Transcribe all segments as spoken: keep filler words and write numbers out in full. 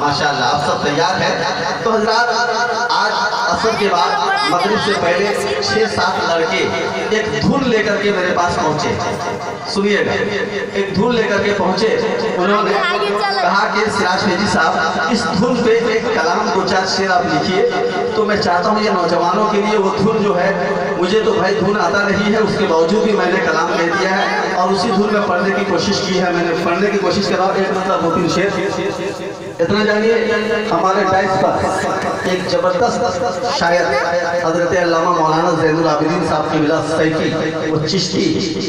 माशाअल्लाह आप सब तैयार हैं। तो हजरात आज असर के बाद मगरिब से पहले छह सात लड़के एक धुन लेकर के मेरे पास पहुंचे। सुनिएगा, एक धुन लेकर के पहुंचे। उन्होंने कहा कि सिराज फैजी साहब इस धुन पे एक कलाम दो चार शेर आप लिखिए। तो मैं चाहता हूँ ये नौजवानों के लिए वो धुन जो है, मुझे तो भाई धुन आता नहीं है, उसके बावजूद भी मैंने कलाम कह दिया है और उसी धुन में पढ़ने की कोशिश की है। मैंने पढ़ने की कोशिश करा एक मतलब दो तीन शेर। इतना जानिए हमारे डाइस पर एक जबरदस्त शायर हजरत अल्लामा मौलाना ज़ैनुल आबिदीन साहब की मिला सैफी वो चिश्ती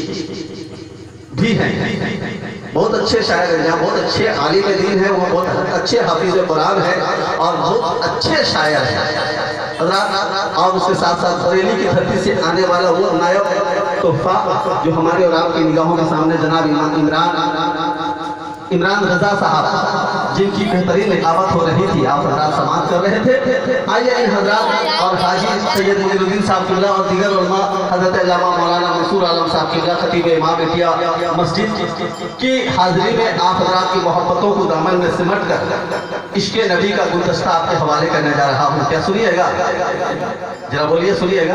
भी हैं, बहुत अच्छे शायर हैं, जहाँ बहुत अच्छे आलिम दीन हैं, वो बहुत अच्छे हाफिज कुरान हैं और बहुत अच्छे शायर हैं और उसके साथ साथ बरेली की धरती से आने वाला वो नायक तोहफा जो हमारे और आपकी निगाहों के सामने जनाब इमरान इमरान रजा साहब जिनकी बेहतरीन इकामत हो रही थी, आप हजरात समाप्त कर रहे थे। आइए इन हजरात और हाजी सैयद मुनीरुद्दीन साहब किबला और दीगर उलमा हजरत अल्लामा मौलाना मंसूर आलम साहब किबला खतीब इमाम एतिया मस्जिद की हाजिरी में आप हजरात की मोहब्बतों को दामन में सिमट कर इश्क़ नबी का गुलदस्ता आपके हवाले करने जा रहा हूँ। क्या सुनिएगा, जरा बोलिए, सुनिएगा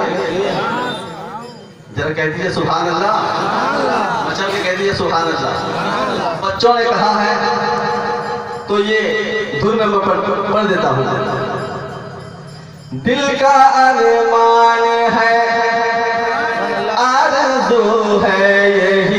जरा, कह दीजिए सुभान अल्लाह, मचल के कह दीजिए सुभान अल्लाह। बच्चों ने कहा है तो ये धुन में मैं पढ़ देता हूँ। दिल का अरमान है, आरज़ू है यही।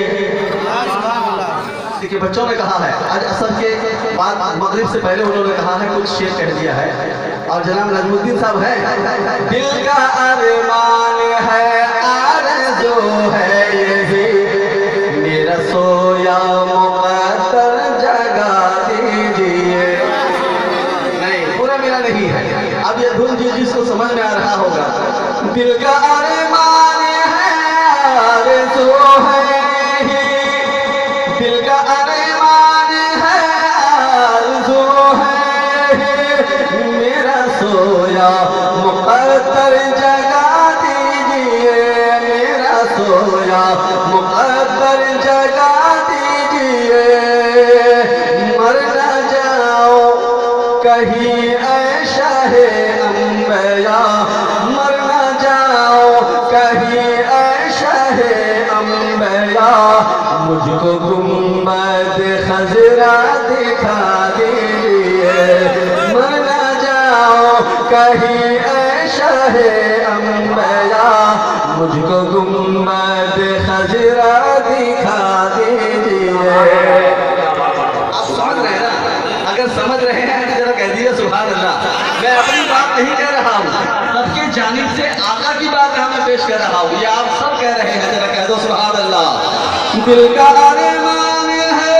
देखिए बच्चों ने कहा है, आज असर के बाद मगरिब से पहले उन्होंने कहा है, कुछ शेर कह दिया है और जनाब नजमुद्दीन साहब है। दिल का अरमान है, आरज़ू है यही, मेरा सोया मुक़द्दर जगा दीजिए। नहीं, पूरा मेरा नहीं है। अब ये धुन जिस जिसको समझ में आ रहा होगा, दिल का अरमान है, आरज़ू है यही, दिल का अरमान है, आरज़ू है यही, मेरा सोया मुक़द्दर जगा दीजिए, मेरा सोया मुक़द्दर जगा दीजिए। मर न जाओ कहीं ऐ शाहे अंबिया, मर न जाओ कहीं ऐ शाहे अंबिया, मुझको गुंबद खजरा दिखा दीजिए। मर न जाओ कहीं ऐ शाहे अंबिया, मुझको गुंबद खजरा दिखा दीजिए। आप समझ रहे हैं ना? अगर समझ रहे हैं तो जरा कह दीजिए सुभान अल्लाह। मैं अपनी बात नहीं कह रहा हूँ, सबके जानिब से आका की बात मैं पेश कर रहा हूँ, ये आप सब कह रहे हैं, जरा कह दो सुभान अल्लाह। दिल का अरमान है,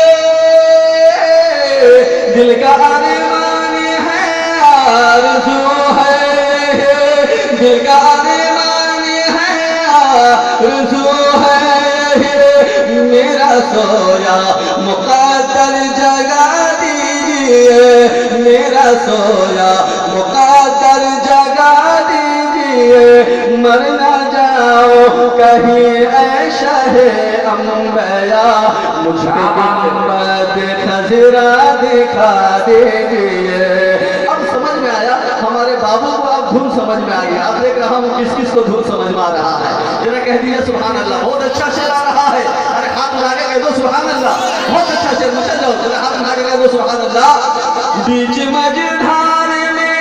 दिल का अरमान है, आरज़ू है, दिल का अरमान है, आरज़ू है, मेरा सोया मुक़द्दर जगा दीजिए, मेरा सोया मुक़द्दर जगा दीजिए। मर न जाओ कहीं ऐ शाहे अंबिया, मुझको गुंबद खजरा दिखा दीजिए। अब समझ में आया हमारे बाबू को, अब धुन समझ में आ गया। आप देख रहा हूँ किस किस को धुन समझ में आ रहा है, जरा कह दीजिए सुभान अल्लाह। बहुत अच्छा शेर आ रहा है, अरे हाथ उठा के कह दो सुभान अल्लाह। बहुत अच्छा शेर, मचल जाओ, जरा हाथ उठा के कह दो सुभान अल्लाह। बीच मझधार में,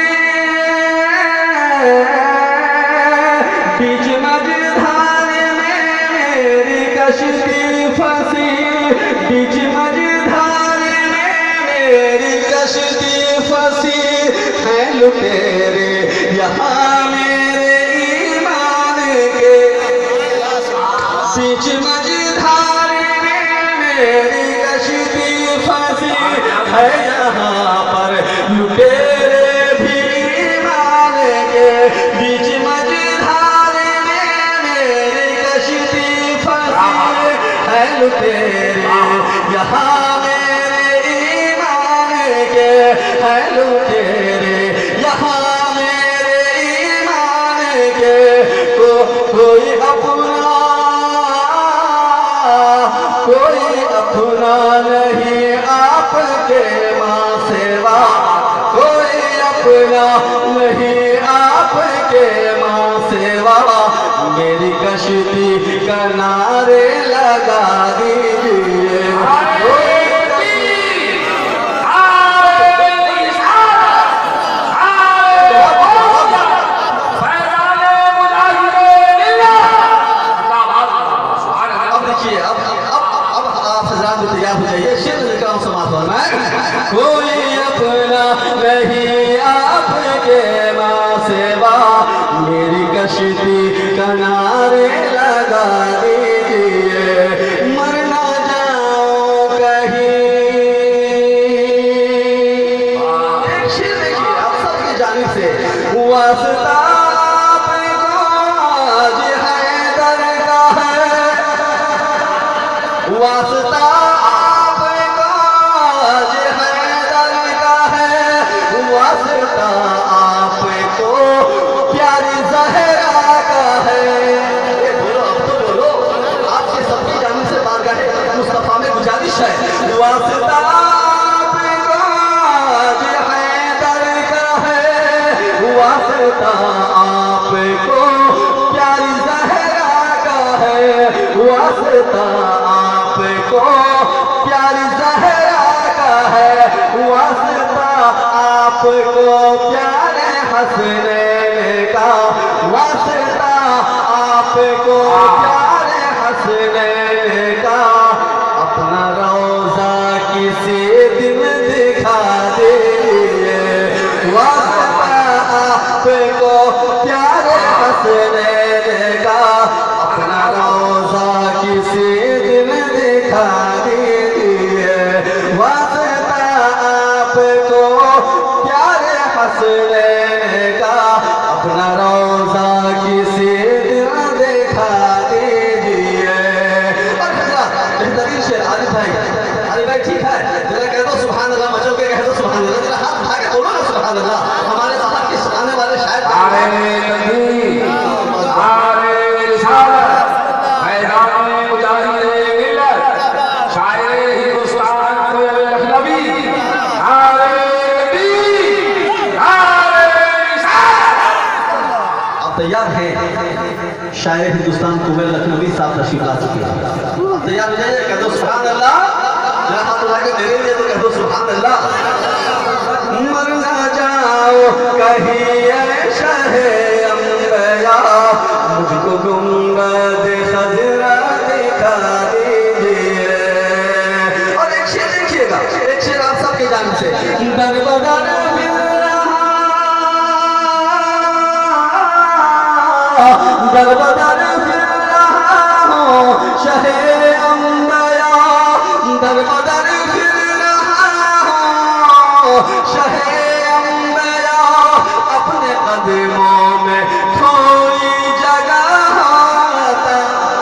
बीच मझधार में मेरी कश्ती फंसी, बीच मझधार में मेरी कश्ती फंसी, है लुटेरे यहाँ मेरे ईमान के। बीच मझधार में मेरी कश्ती फंसी, है यहाँ पर लुटेरे भी ईमान के। बीच मझधार में मेरी कश्ती फंसी, है लुटेरे यहाँ मेरे ईमान के, है लुटेरे यहाँ मेरे ईमान के। को कोई अपना, कोई अपना नहीं, आप आपके माँ सेवा, कोई अपना नहीं आपके माँ सेवा, मेरी कश्ती किनारे लगा दीजिए। कोई अपना नहीं आपके माँ सेवा, मेरी कश्ती किनारे लगा दीजिए। मर ना जाओ कहीं। एक शेर देखिए आप सबकी जानिब से, वास्ता आपको आज हैदर का है, वास्ता आपको प्यारी ज़हरा का है। ये बोलो अब तो बोलो, आपके सबकी जानिब से बारगाह मुस्तफा में गुजारिश है, वास्ता आपको आज हैदर का है, वास्ता आपको प्यारी ज़हरा का है, वास्ता आपको प्यारी ज़हरा का है, वास्ता आपको प्यारे हसनैन का, वास्ता आपको प्यारे हसनैन का, अपना रोज़ा किसी दिन दिखा दीजिए। वास्ता आपको प्यारे हसनैन का, अपना रोज़ा किसी दिन दिखा दीजिए। वास्ता आपको हसनैन का, अपना रोज़ा किसी दिन दिखा दीजिए। और बेहतरीन शेर आरिफ भाई, आरिफ भाई ठीक है, जरा कह दो सुभान अल्लाह, मचो के कह दो सुभान अल्लाह, जरा हाथ उठा के बोलो ना सुभान अल्लाह। हमारे साथ के सुनाने वाले शायद आरे तकबीर, आरे रिसालत, मैदान मुजाहिद मिल्लत, शायर हिंदुस्तान लखनवी, आरे तैयार है। शायर हिंदुस्तान कुबेर लखनवी साहब तशरीफ ला चुके हैं, तैयार हो जाइए, कह दो सुभान अल्लाह, जरा हाथ उठा के मेरे लिए तो कह दो सुभान अल्लाह। मर ना जाओ कहीं शहे अंबिया, मुझको गुंबद खजरा दिखा दीजिए। और एक शेर देखिएगा, एक शेर आप सबके जान से, दरबदर दरबदर फिर रहा हूँ शहे अंबिया, दरबदर फिर रहा हूँ शहे अंबिया, अपने कदमों में थोड़ी जगह आता।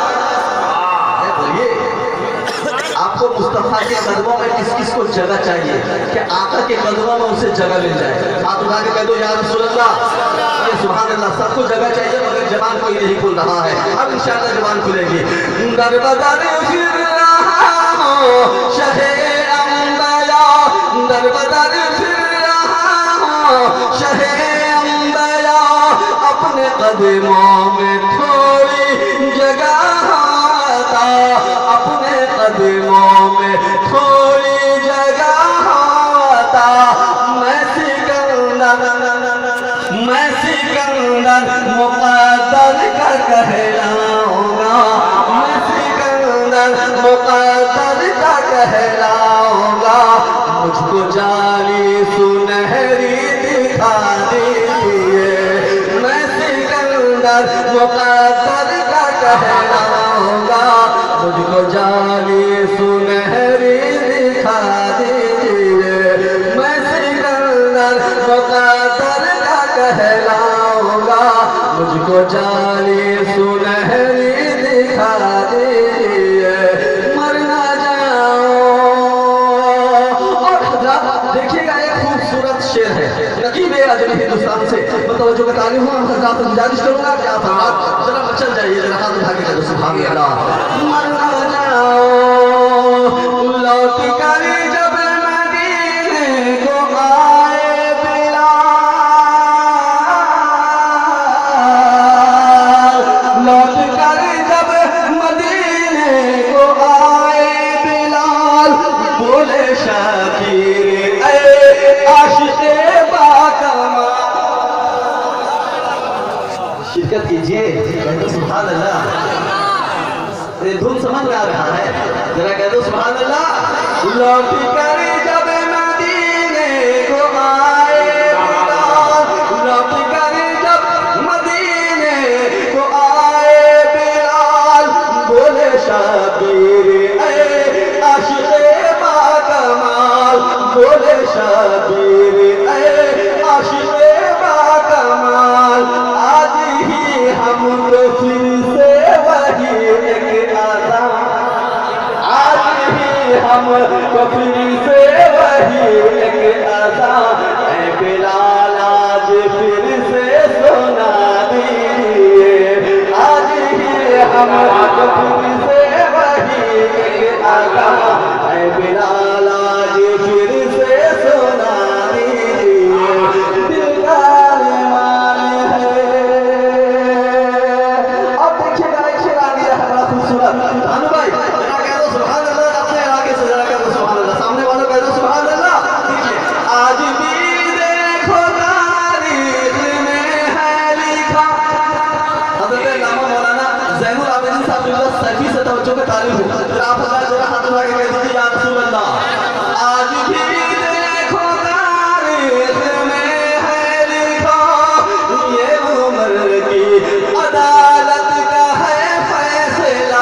बोलिए आपको मुस्तफा के कदमों में किस किस को जगह चाहिए कि आका के कदमों में उसे जगह मिल जाए? हाथ उठा के कह दो या रसूल अल्लाह, सुभान अल्लाह। सबको जगह चाहिए मगर जबान कोई नहीं खुल रहा है, अब इंशाअल्लाह जबान खुलेगी। दरबदर फिर रहा हूँ शहे अंबिया, दरबदर फिर रहा हूँ शहे अंबिया, अपने कदमों में थोड़ी जगह आता, अपने कदमों में थोड़ी जगह आता। मैं सिकंदर मैं सिकंदर मुक़द्दर का कहलाऊंगा, मैं सिकंदर मुक़द्दर का कहलाऊंगा, मुझको जाली सुनहरी दिखा दीजिए। मैं सिकंदर मुक़द्दर का कहलाऊंगा, मुझको जाली सुनहरी दिखा दीजिए। मैं सिकंदर मुक़द्दर कहलाऊंगा, मुझको जाली सुनहरी दिखा दीजिए। मर ना जाओ। और देखिएगा एक खूबसूरत शेर है नकीब अजमी हिंदुस्तान से, मतलब जो बताने हुआ हम हज़रात से गुजारिश करूंगा कि आप हज़रात जरा मचल जाइए, जरा हाथ उठा के करो सुभान अल्लाह। मर ना जाओ लौट कर जब मदीना शबीर ऐ आशिक़े बाकमाल। शिरकत कीजिए, सुभान अल्लाह। धुन समझ में आ रहा है? जरा कह दो सुभान अल्लाह। लौट कर जब मदीने को आए बिलाल, लौट कर जब मदीने को आए बिलाल, बोले शबीर ऐ आशिक़े बाकमाल, बोले शबीर ऐ आशिक़े बाकमाल। आज ही हम तो फिर से वही एक आज़ान, आज ही हम तो फिर से वही एक आज़ान, ऐ बिलाल आज फिर से सुना दीजिए, आज ही हम तो फिर से वही एक आज़ान, ऐ बिलाल आज फिर से सुना दीजिए। दिल का अरमान है। अब देखिएगा एक शेर आ गया है बड़ा खूबसूरत। भानु भाई जरा कह दो सुभान अल्लाह, अपने आगे से जरा कह दो सुभान अल्लाह, सामने वालों कह दो सुभान अल्लाह। देखिए आज भी देखो तारीख में है लिखा, हज़रत अल्लामा मौलाना ज़ैनुल आबिदीन साहब बिल्कुल सैफी से तवज्जो के तारीफ हो। जरा आप जरा हाथ उठा के कह दीजिए या रसूल अल्लाह। आज भी देखो तारीख में है लिखा, ये उम्र की अदालत का है फैसला।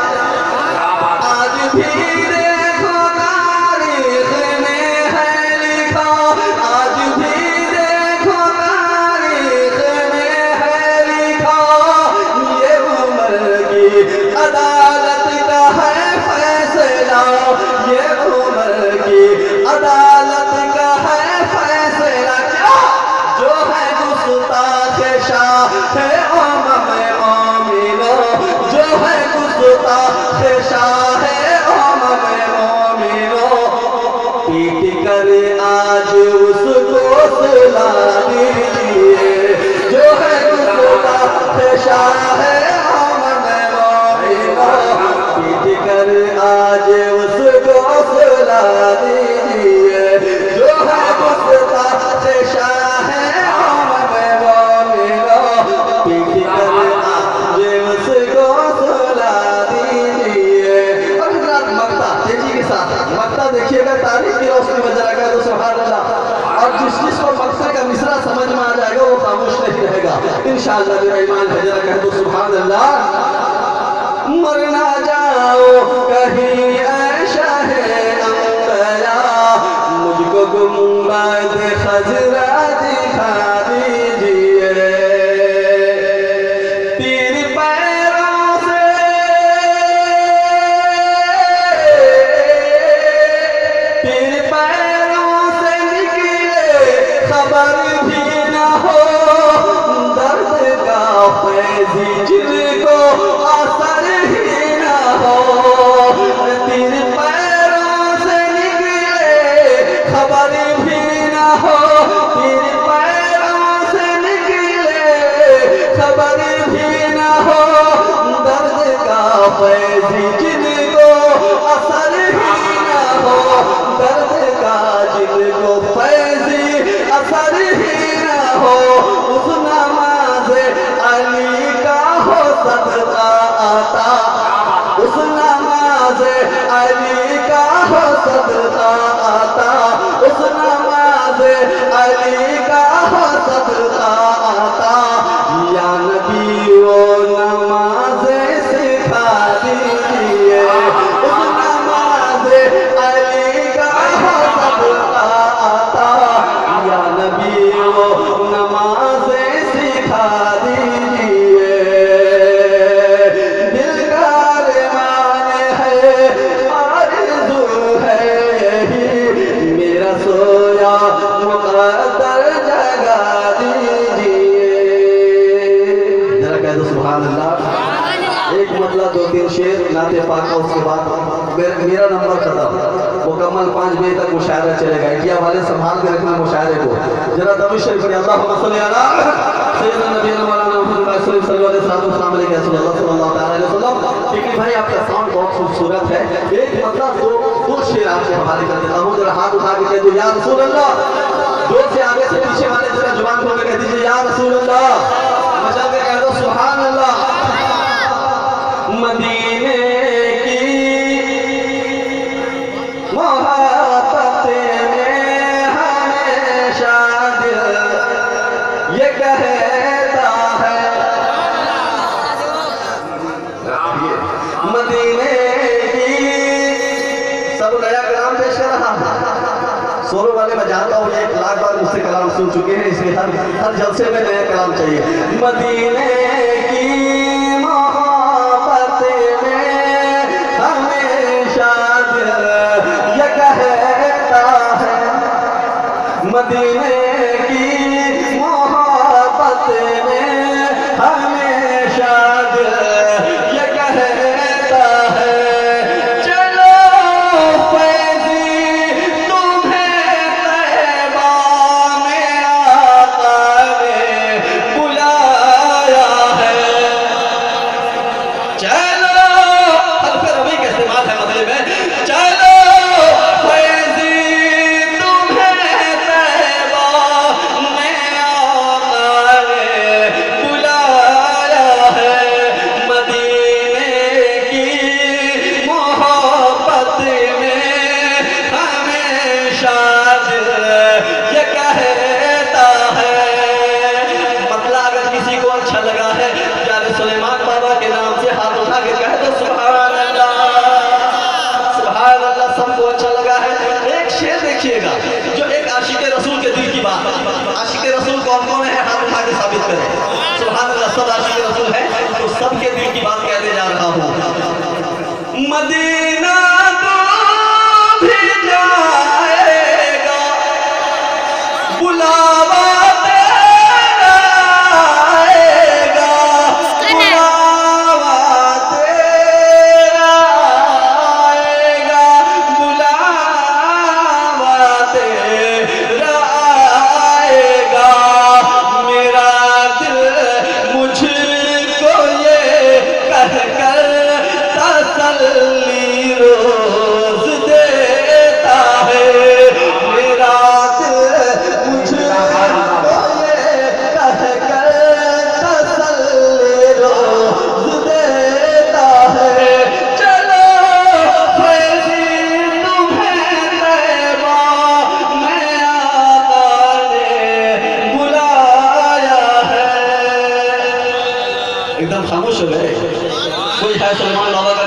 आज भी देखो तारीख में है लिखा, आज भी देखो तारीख में है लिखा, ये उम्र की अदालत का है फैसला, ये उम्र की अदालत का है फैसला। क्या जो है गुस्ताख शाह है उम्म मोमिनो, जो है गुस्ताख शाह है उम्म मोमिनो, पीट कर आज उसको सुला दीजिए, जो है गुस्ताख शाह है उम्म मोमिनो, पीट कर आज उसको सुला दीजिए, जो है गुस्ताख शाह है उम्म मोमिनो, पीट कर आज उसको सुला दीजिए। और हज़रात मक्ता तेजी के साथ मक्ता देखिएगा तारीख की रोशनी में जरा कह दो सुभान अल्लाह। और जिस जिस को मक्ते का मिसरा समझ में आ जाएगा वो खामोश नहीं रहेगा इंशाअल्लाह। मेरा ईमान है, जरा कह दो सुभान अल्लाह। मर ना जाओ कहीं ऐ शाहे अंबिया, मुझको गुंबद खजरा दिखा दीजिए। तीर पैरों से तीर पैरों से निकले खबर भी न हो, दर्द का फैज़ी जिनको असर ही न हो। तीर पैरों से निकले खबर भी न हो, तीर पैरों से निकले खबर भी न हो, दर्द का फैज़ी जिनको असर ही न हो, दर्द का जिनको फैज़ी असर ही न हो। उस नमाज़ अली का हो सदका आता, उस नमाज़ अली का हो सदका आता, उस नमाज़ अली का हो सदका आता। या नबी वो नमाज़ सिखा दीजिए, उस नमाज़ अली का हो सदका आता। या नबी वो नमाज़ सिखा दीजिए। दिल का अरमान है, आरज़ू है यही, मेरा सोया मुक़द्दर जगा दीजिए। जरा कह दो सुभान अल्लाह। एक मतलब दो तीन शेर नाते पाक का, उसके बाद मेरा नंबर खत्म। मुकम्मल पाँच बजे तक मुशायरा चलेगा। इंडिया वाले संभाल के रखना मुशायरे को। जरा दरूद शरीफ पढ़िए, अल्लाहुम्मा सल्ली अला सय्यिदना नबीना मौलाना मुहम्मद सल्लल्लाहु अलैहि वसल्लम। टिकरी भाई आपका साउंड बहुत खूबसूरत है। एक मतलब दो दो शेर आपके हवाले कर देता हूँ, जरा हाथ उठा के कह दो या रसूल अल्लाह। जोर से आगे से पीछे वाले जरा जुबान खोल के कह दीजिए या रसूल अल्लाह। मचा के कह दो सुभान अल्लाह। मदीने की मोहब्बत में हमेशा दिल ये कहता है, मदीने की सब नया कलाम पेश कर रहा हूँ। सोलो वाले मैं जानता हूँ, एक लाख बार मुझसे कलाम सुन चुके हैं, इसलिए हर हर जलसे में नया कलाम चाहिए। मदीने की मोहब्बत में हमेशा दिल ये कहता है, मदीने की मोहब्बत में हमेशा दिल ये कहता है। चलो फैज़ी तुम्हें तैबा में आका ने बुलाया है। चलो हल्फे रबी का इस्तेमाल है मतलब में, चलो फैज़ी तुम्हें तैबा में आका ने बुलाया है। मदीने की मोहब्बत में हमेशा दिल ये कहता है। मतलब अगर किसी को अच्छा लगा है, प्यारे सुलेमान बाबा के नाम से हाथ उठा के कह दो सुभान अल्लाह, सुभान अल्लाह। सबको अच्छा लगा है। एक शेर देखिएगा जो एक आशिक रसूल के दिल की बात। आशिक रसूल कौन कौन है, हाथ उठा के साबित करें। सुभान अल्लाह, सब आशिक रसूल है, तो सबके दिल की बात कहने जा रहा हूँ। मदीना तो भी जाएगा, बुलावा तेरा आएगा, बुलावा तेरा आएगा, बुलावा तेरा आएगा। मेरा दिल मुझको ये कह कर तसल्ली रोज देता है। मेरा दिल मुझको ये कह कर तसल्ली रोज देता है। चलो फैज़ी तुम्हें तैबा में आका ने बुलाया है। एकदम खामोश हो गए। कोई है सलमान बाबा का